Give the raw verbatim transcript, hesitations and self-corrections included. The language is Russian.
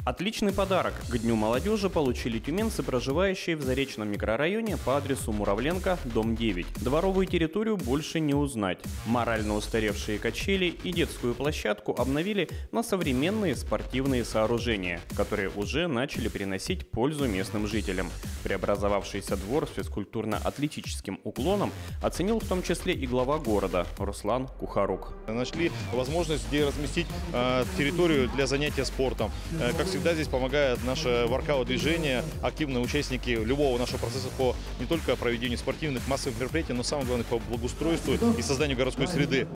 Отличный подарок к Дню молодежи получили тюменцы, проживающие в Заречном микрорайоне по адресу Муравленко, дом девять. Дворовую территорию больше не узнать. Морально устаревшие качели и детскую площадку обновили на современные спортивные сооружения, которые уже начали приносить пользу местным жителям. Преобразовавшийся двор с физкультурно-атлетическим уклоном оценил в том числе и глава города Руслан Кухарук. Нашли возможность, где разместить э, территорию для занятия спортом. Э, как всегда, здесь помогает наше воркаут-движение, активные участники любого нашего процесса по не только проведению спортивных массовых мероприятий, но самое главное по благоустройству и созданию городской среды.